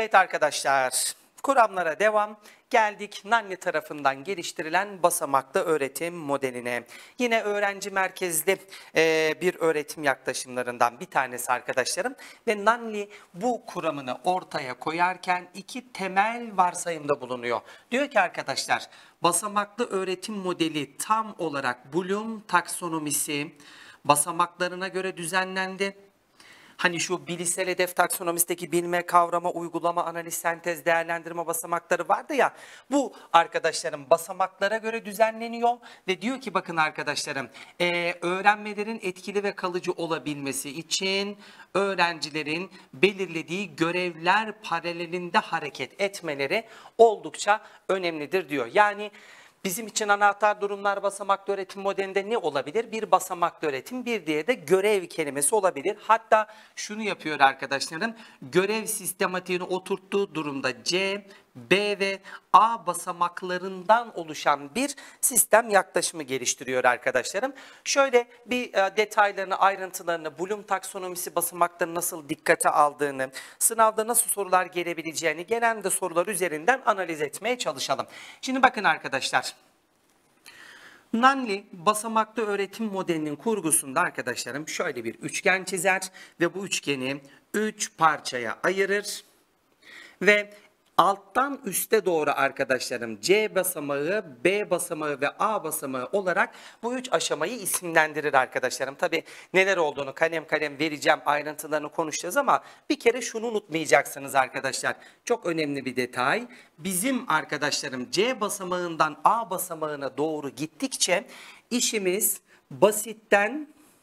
Evet arkadaşlar, kuramlara devam. Geldik Nanli tarafından geliştirilen basamaklı öğretim modeline. Yine öğrenci merkezli bir öğretim yaklaşımlarından bir tanesi arkadaşlarım. Ve Nanli bu kuramını ortaya koyarken iki temel varsayımda bulunuyor. Diyor ki arkadaşlar, basamaklı öğretim modeli tam olarak Bloom taksonomisi basamaklarına göre düzenlendi. Hani şu bilişsel hedef taksonomisteki bilme, kavrama, uygulama, analiz, sentez, değerlendirme basamakları vardı ya. Bu arkadaşlarım basamaklara göre düzenleniyor ve diyor ki bakın arkadaşlarım öğrenmelerin etkili ve kalıcı olabilmesi için öğrencilerin belirlediği görevler paralelinde hareket etmeleri oldukça önemlidir diyor. Yani bizim için anahtar durumlar basamaklı öğretim modelinde ne olabilir? Bir basamaklı öğretim, bir diğeri de görev kelimesi olabilir. Hatta şunu yapıyor arkadaşlarım, görev sistematiğini oturttuğu durumda C, B ve A basamaklarından oluşan bir sistem yaklaşımı geliştiriyor arkadaşlarım. Şöyle bir detaylarını, ayrıntılarını, Bloom taksonomisi basamakları nasıl dikkate aldığını, sınavda nasıl sorular gelebileceğini, genelde sorular üzerinden analiz etmeye çalışalım. Şimdi bakın arkadaşlar. Nanli basamaklı öğretim modelinin kurgusunda arkadaşlarım şöyle bir üçgen çizer ve bu üçgeni 3 parçaya ayırır ve alttan üste doğru arkadaşlarım C basamağı, B basamağı ve A basamağı olarak bu üç aşamayı isimlendirir arkadaşlarım. Tabi neler olduğunu kalem kalem vereceğim, ayrıntılarını konuşacağız ama bir kere şunu unutmayacaksınız arkadaşlar. Çok önemli bir detay. Bizim arkadaşlarım C basamağından A basamağına doğru gittikçe işimiz basitten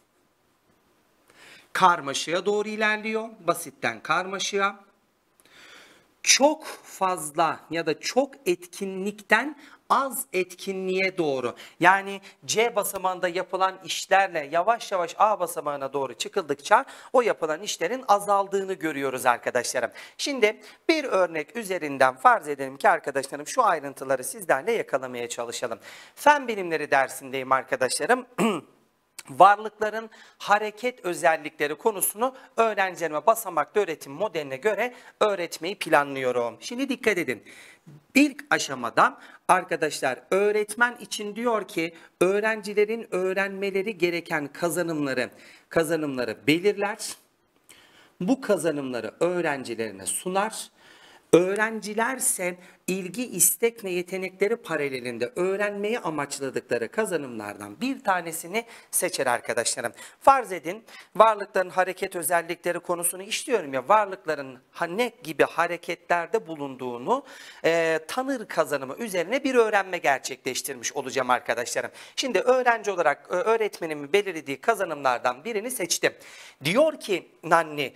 karmaşığa doğru ilerliyor. Basitten karmaşığa. Çok fazla ya da çok etkinlikten az etkinliğe doğru, yani C basamağında yapılan işlerle yavaş yavaş A basamağına doğru çıkıldıkça o yapılan işlerin azaldığını görüyoruz arkadaşlarım. Şimdi bir örnek üzerinden farz edelim ki arkadaşlarım şu ayrıntıları sizlerle yakalamaya çalışalım. Fen bilimleri dersindeyim arkadaşlarım. Varlıkların hareket özellikleri konusunu öğrencilerime basamaklı öğretim modeline göre öğretmeyi planlıyorum. Şimdi dikkat edin. İlk aşamada arkadaşlar öğretmen için diyor ki öğrencilerin öğrenmeleri gereken kazanımları belirler. Bu kazanımları öğrencilerine sunar. Öğrencilerse ilgi, istek ve yetenekleri paralelinde öğrenmeyi amaçladıkları kazanımlardan bir tanesini seçer arkadaşlarım. Farz edin varlıkların hareket özellikleri konusunu işliyorum ya, varlıkların ne gibi hareketlerde bulunduğunu tanır kazanımı üzerine bir öğrenme gerçekleştirmiş olacağım arkadaşlarım. Şimdi öğrenci olarak öğretmenimin belirlediği kazanımlardan birini seçtim. Diyor ki Nanni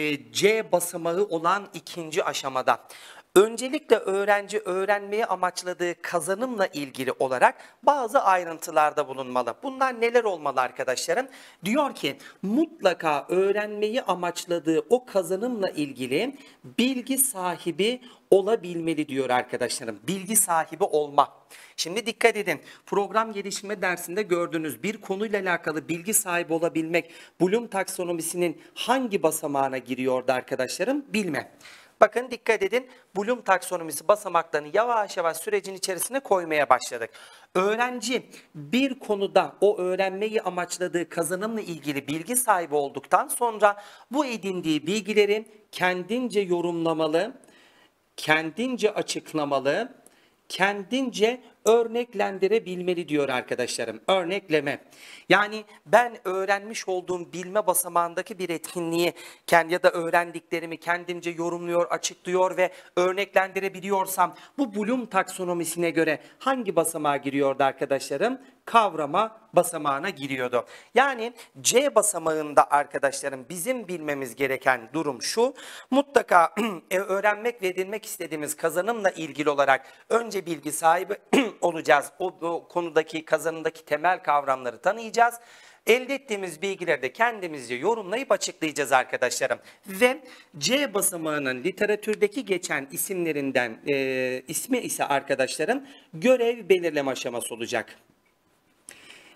C basamağı olan ikinci aşamada. Öncelikle öğrenci öğrenmeyi amaçladığı kazanımla ilgili olarak bazı ayrıntılarda bulunmalı. Bunlar neler olmalı arkadaşlarım? Diyor ki mutlaka öğrenmeyi amaçladığı o kazanımla ilgili bilgi sahibi olabilmeli diyor arkadaşlarım. Bilgi sahibi olma. Şimdi dikkat edin. Program geliştirme dersinde gördüğünüz bir konuyla alakalı bilgi sahibi olabilmek Bloom taksonomisinin hangi basamağına giriyordu arkadaşlarım? Bilme. Bakın dikkat edin, Bloom taksonomisi basamaklarını yavaş yavaş sürecin içerisine koymaya başladık. Öğrenci bir konuda o öğrenmeyi amaçladığı kazanımla ilgili bilgi sahibi olduktan sonra bu edindiği bilgileri kendince yorumlamalı, kendince açıklamalı, kendince örneklendirebilmeli diyor arkadaşlarım. Örnekleme. Yani ben öğrenmiş olduğum bilme basamağındaki bir etkinliği ya da öğrendiklerimi kendimce yorumluyor, açıklıyor ve örneklendirebiliyorsam bu Bloom taksonomisine göre hangi basamağa giriyordu arkadaşlarım? Kavrama basamağına giriyordu. Yani C basamağında arkadaşlarım bizim bilmemiz gereken durum şu. Mutlaka öğrenmek ve edinmek istediğimiz kazanımla ilgili olarak önce bilgi sahibi olacağız. O konudaki kazanımdaki temel kavramları tanıyacağız. Elde ettiğimiz bilgileri de kendimizce yorumlayıp açıklayacağız arkadaşlarım. Ve C basamağının literatürdeki geçen isimlerinden ismi ise arkadaşlarım görev belirleme aşaması olacak.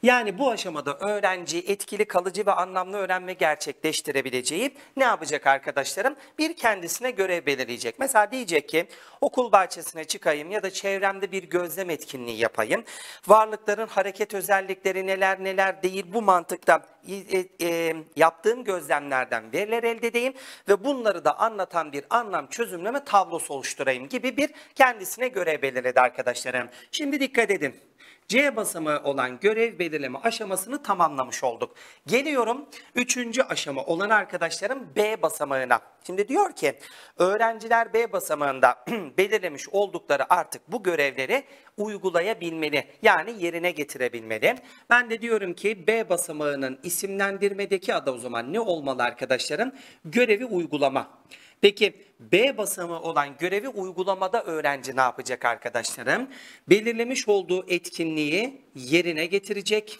Yani bu aşamada öğrenci etkili, kalıcı ve anlamlı öğrenme gerçekleştirebileceği ne yapacak arkadaşlarım? Bir kendisine görev belirleyecek. Mesela diyecek ki okul bahçesine çıkayım ya da çevremde bir gözlem etkinliği yapayım. Varlıkların hareket özellikleri neler neler değil, bu mantıkta yaptığım gözlemlerden veriler elde edeyim ve bunları da anlatan bir anlam çözümleme tablosu oluşturayım gibi bir kendisine görev belirledi arkadaşlarım. Şimdi dikkat edin. C basamağı olan görev belirleme aşamasını tamamlamış olduk. Geliyorum 3. aşama olan arkadaşlarım B basamağına. Şimdi diyor ki öğrenciler B basamağında belirlemiş oldukları artık bu görevleri uygulayabilmeli. Yani yerine getirebilmeli. Ben de diyorum ki B basamağının isimlendirmedeki adı o zaman ne olmalı arkadaşlarım? Görevi uygulama. Peki B basamağı olan görevi uygulamada öğrenci ne yapacak arkadaşlarım? Belirlemiş olduğu etkinliği yerine getirecek.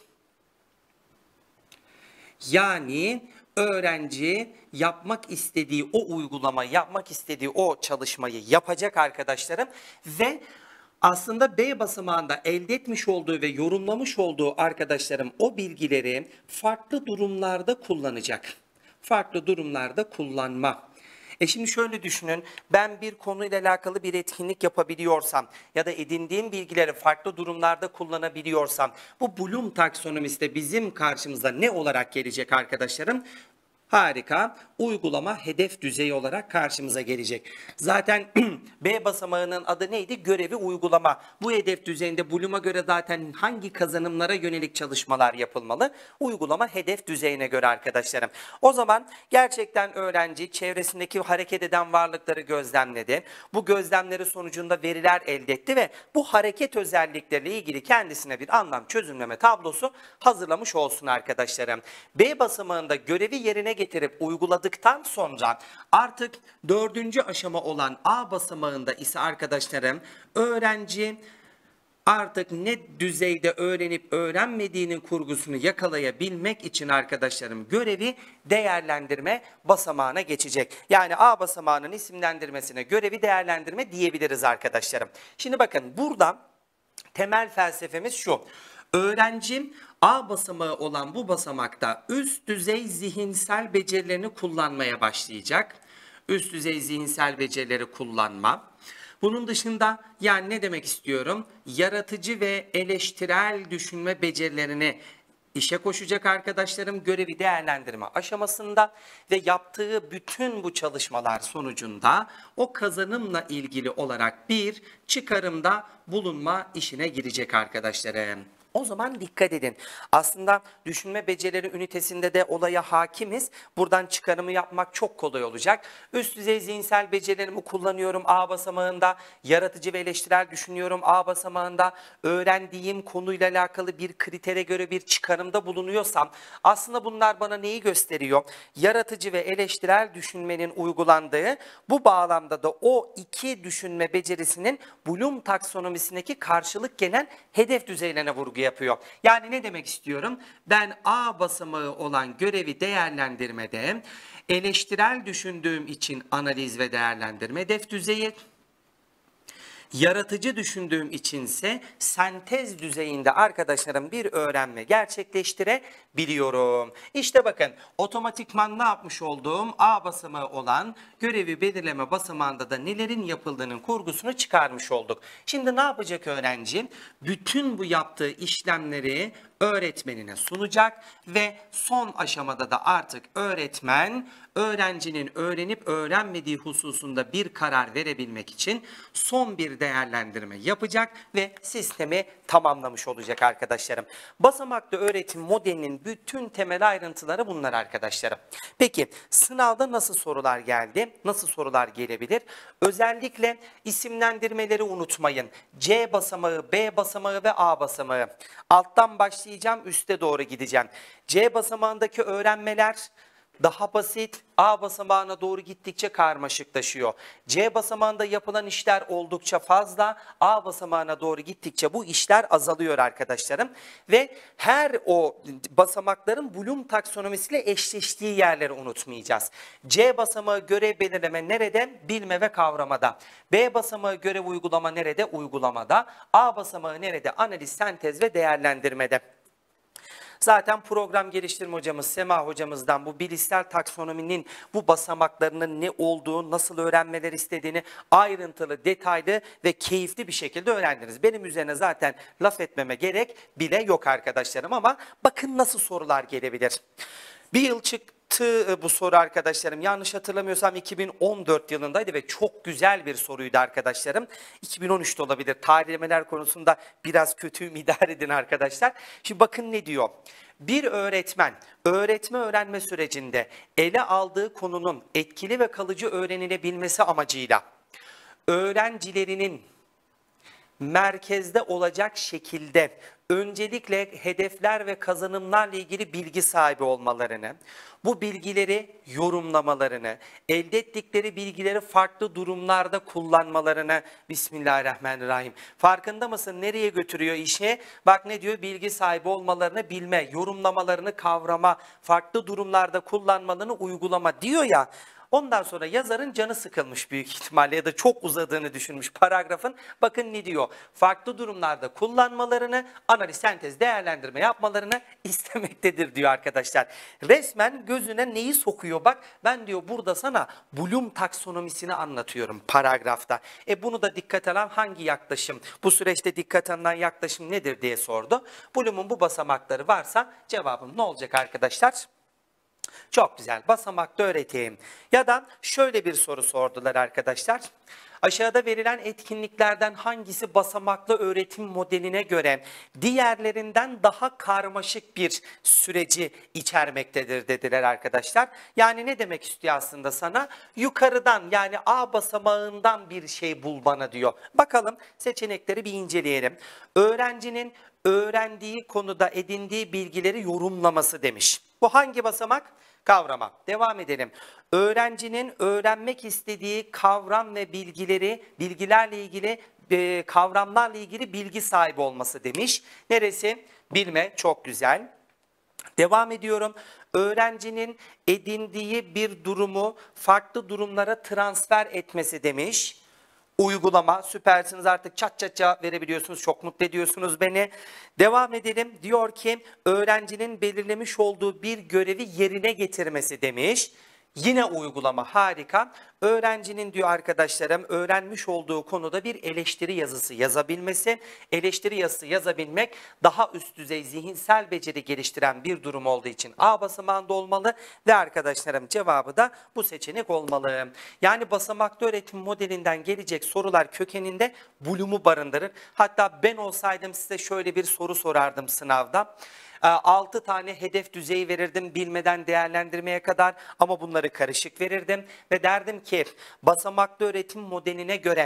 Yani öğrenci yapmak istediği o uygulamayı, yapmak istediği o çalışmayı yapacak arkadaşlarım ve aslında B basamağında elde etmiş olduğu ve yorumlamış olduğu arkadaşlarım o bilgileri farklı durumlarda kullanacak. Farklı durumlarda kullanma. Şimdi şöyle düşünün, ben bir konuyla alakalı bir etkinlik yapabiliyorsam ya da edindiğim bilgileri farklı durumlarda kullanabiliyorsam bu Bloom taksonomisi de bizim karşımıza ne olarak gelecek arkadaşlarım? Harika. Uygulama hedef düzeyi olarak karşımıza gelecek. Zaten B basamağının adı neydi? Görevi uygulama. Bu hedef düzeyinde Bloom'a göre zaten hangi kazanımlara yönelik çalışmalar yapılmalı? Uygulama hedef düzeyine göre arkadaşlarım. O zaman gerçekten öğrenci çevresindeki hareket eden varlıkları gözlemledi. Bu gözlemleri sonucunda veriler elde etti ve bu hareket özellikleriyle ilgili kendisine bir anlam çözümleme tablosu hazırlamış olsun arkadaşlarım. B basamağında görevi yerine getirip uyguladıktan sonra artık 4. aşama olan A basamağında ise arkadaşlarım öğrenci artık ne düzeyde öğrenip öğrenmediğinin kurgusunu yakalayabilmek için arkadaşlarım görevi değerlendirme basamağına geçecek. Yani A basamağının isimlendirmesine görevi değerlendirme diyebiliriz arkadaşlarım. Şimdi bakın burada temel felsefemiz şu. Öğrencim A basamağı olan bu basamakta üst düzey zihinsel becerilerini kullanmaya başlayacak. Üst düzey zihinsel becerileri kullanma. Bunun dışında yani ne demek istiyorum? Yaratıcı ve eleştirel düşünme becerilerini işe koşacak arkadaşlarım görevi değerlendirme aşamasında ve yaptığı bütün bu çalışmalar sonucunda o kazanımla ilgili olarak bir çıkarımda bulunma işine girecek arkadaşlarım. O zaman dikkat edin. Aslında düşünme becerileri ünitesinde de olaya hakimiz. Buradan çıkarımı yapmak çok kolay olacak. Üst düzey zihinsel becerilerimi kullanıyorum A basamağında. Yaratıcı ve eleştirel düşünüyorum A basamağında. Öğrendiğim konuyla alakalı bir kritere göre bir çıkarımda bulunuyorsam aslında bunlar bana neyi gösteriyor? Yaratıcı ve eleştirel düşünmenin uygulandığı bu bağlamda da o iki düşünme becerisinin Bloom taksonomisindeki karşılık gelen hedef düzeylerine vurgu yapıyor. Yani ne demek istiyorum? Ben A basamağı olan görevi değerlendirmede eleştirel düşündüğüm için analiz ve değerlendirme hedef düzeyi, yaratıcı düşündüğüm içinse sentez düzeyinde arkadaşlarım bir öğrenme gerçekleştirebiliyorum. İşte bakın otomatikman ne yapmış olduğum A basamağı olan görevi belirleme basamağında da nelerin yapıldığının kurgusunu çıkarmış olduk. Şimdi ne yapacak öğrenci? Bütün bu yaptığı işlemleri öğretmenine sunacak ve son aşamada da artık öğretmen öğrencinin öğrenip öğrenmediği hususunda bir karar verebilmek için son bir değerlendirme yapacak ve sistemi tamamlamış olacak arkadaşlarım. Basamaklı öğretim modelinin bütün temel ayrıntıları bunlar arkadaşlarım. Peki sınavda nasıl sorular geldi? Nasıl sorular gelebilir? Özellikle isimlendirmeleri unutmayın. C basamağı, B basamağı ve A basamağı. Alttan başlayacağım, üste doğru gideceğim. C basamağındaki öğrenmeler daha basit, A basamağına doğru gittikçe karmaşıklaşıyor. C basamağında yapılan işler oldukça fazla, A basamağına doğru gittikçe bu işler azalıyor arkadaşlarım. Ve her o basamakların Bloom taksonomisiyle eşleştiği yerleri unutmayacağız. C basamağı görev belirleme nerede? Bilme ve kavramada. B basamağı görev uygulama nerede? Uygulamada. A basamağı nerede? Analiz, sentez ve değerlendirmede. Zaten program geliştirme hocamız Sema hocamızdan bu bilişsel taksonominin bu basamaklarının ne olduğu, nasıl öğrenmeler istediğini ayrıntılı, detaylı ve keyifli bir şekilde öğrendiniz. Benim üzerine zaten laf etmeme gerek bile yok arkadaşlarım, ama bakın nasıl sorular gelebilir. Bir yıl çıktı bu soru arkadaşlarım. Yanlış hatırlamıyorsam 2014 yılındaydı ve çok güzel bir soruydu arkadaşlarım. 2013'te olabilir. Tarihlemeler konusunda biraz kötüyüm, idare edin arkadaşlar. Şimdi bakın ne diyor. Bir öğretmen öğretme öğrenme sürecinde ele aldığı konunun etkili ve kalıcı öğrenilebilmesi amacıyla öğrencilerinin merkezde olacak şekilde öncelikle hedefler ve kazanımlarla ilgili bilgi sahibi olmalarını, bu bilgileri yorumlamalarını, elde ettikleri bilgileri farklı durumlarda kullanmalarını, Bismillahirrahmanirrahim. Farkında mısın? Nereye götürüyor işe? Bak ne diyor? Bilgi sahibi olmalarını bilme, yorumlamalarını kavrama, farklı durumlarda kullanmalarını uygulama diyor ya. Ondan sonra yazarın canı sıkılmış büyük ihtimalle ya da çok uzadığını düşünmüş paragrafın. Bakın ne diyor? Farklı durumlarda kullanmalarını, analiz, sentez, değerlendirme yapmalarını istemektedir diyor arkadaşlar. Resmen gözüne neyi sokuyor bak. Ben diyor burada sana Bloom taksonomisini anlatıyorum paragrafta. Bunu da dikkat alan hangi yaklaşım? Bu süreçte dikkat alınan yaklaşım nedir diye sordu. Bloom'un bu basamakları varsa cevabım ne olacak arkadaşlar? Çok güzel. Basamakta öğreteyim. Ya da şöyle bir soru sordular arkadaşlar. Aşağıda verilen etkinliklerden hangisi basamaklı öğretim modeline göre diğerlerinden daha karmaşık bir süreci içermektedir dediler arkadaşlar. Yani ne demek istiyor aslında sana? Yukarıdan, yani A basamağından bir şey bul bana diyor. Bakalım seçenekleri bir inceleyelim. Öğrencinin öğrendiği konuda edindiği bilgileri yorumlaması demiş. Bu hangi basamak? Kavrama. Devam edelim. Öğrencinin öğrenmek istediği kavram ve bilgilerle ilgili kavramlarla ilgili bilgi sahibi olması demiş. Neresi? Bilme. Çok güzel. Devam ediyorum. Öğrencinin edindiği bir durumu farklı durumlara transfer etmesi demiş. Uygulama, süpersiniz, artık çat çat cevap verebiliyorsunuz, çok mutlu ediyorsunuz beni. Devam edelim, diyor ki öğrencinin belirlemiş olduğu bir görevi yerine getirmesi demiş. Yine uygulama, harika. Öğrencinin diyor arkadaşlarım öğrenmiş olduğu konuda bir eleştiri yazısı yazabilmesi. Eleştiri yazısı yazabilmek daha üst düzey zihinsel beceri geliştiren bir durum olduğu için A basamağında olmalı ve arkadaşlarım cevabı da bu seçenek olmalı. Yani basamaklı öğretim modelinden gelecek sorular kökeninde Bloom'u barındırır. Hatta ben olsaydım size şöyle bir soru sorardım sınavda. 6 tane hedef düzeyi verirdim bilmeden değerlendirmeye kadar, ama bunları karışık verirdim ve derdim ki basamaklı öğretim modeline göre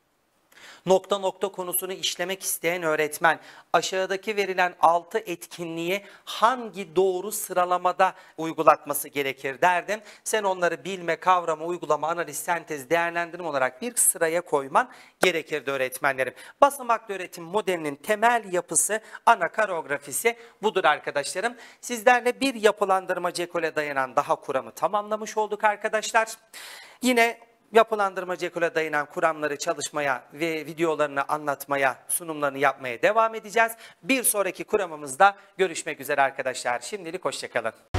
nokta nokta konusunu işlemek isteyen öğretmen aşağıdaki verilen 6 etkinliği hangi doğru sıralamada uygulatması gerekir derdim. Sen onları bilme, kavrama, uygulama, analiz, sentez, değerlendirme olarak bir sıraya koyman gerekirdi öğretmenlerim. Basamaklı öğretim modelinin temel yapısı, ana koreografisi budur arkadaşlarım. Sizlerle bir yapılandırmacı ekole dayanan daha kuramı tamamlamış olduk arkadaşlar. Yine yapılandırmacı ekole dayanan kuramları çalışmaya ve videolarını anlatmaya, sunumlarını yapmaya devam edeceğiz. Bir sonraki kuramımızda görüşmek üzere arkadaşlar. Şimdilik hoşça kalın.